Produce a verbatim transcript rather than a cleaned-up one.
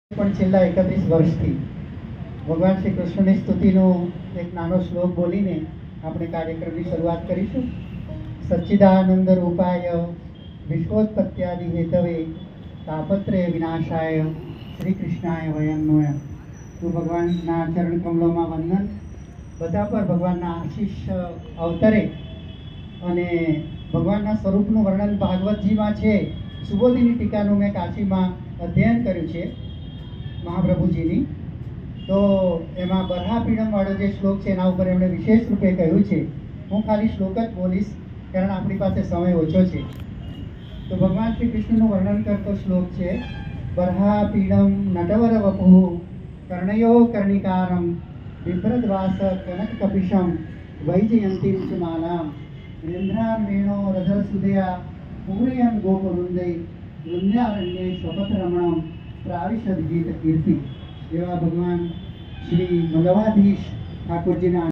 પણ છેલ્લા એકત્રીસ વર્ષથી ભગવાન શ્રી કૃષ્ણની સ્તુતિનો એક નાનો શ્લોક બોલીને આપણે કાર્યક્રમની શરૂઆત કરીશું. સચ્ચિદાનંદ રૂપાય વિશ્વોત્પત્યાદિ હેતવે તાપત્રય વિનાશાય શ્રી કૃષ્ણાય વયં નમઃ. તો ભગવાનના ચરણ કમલોમાં વંદન. બધા પર ભગવાનના આશીષ અવતરે અને ભગવાનના સ્વરૂપનું વર્ણન ભાગવતજીમાં છે. સુબોધિની ટીકાનું મેં કાશીમાં અધ્યયન કર્યું છે મહાપ્રભુજીની. તો એમાં બરહાપીણમ વાળો જે શ્લોક છે એના ઉપર એમણે વિશેષ રૂપે કહ્યું છે. હું ખાલી શ્લોક જ બોલીશ કારણ આપણી પાસે સમય ઓછો છે. તો ભગવાન શ્રી કૃષ્ણનું વર્ણન કરતો શ્લોક છે. બરહાપીણમ નટવર વપુ કર્ણયો કર્ણિકારમ બિભ્રદ્વાસ કનક કપિશમ વૈજયંતીમ ચ માલામ ઇન્દ્રાન વેણો રધર સુદયા પૂરયન ગોપવૃંદૈ વૃંદારણ્ય સ્વપથ રમણમ પ્રાવિશદ ગીત કીર્તિ. એવા ભગવાન શ્રી મલવાધીશ ઠાકોરજીના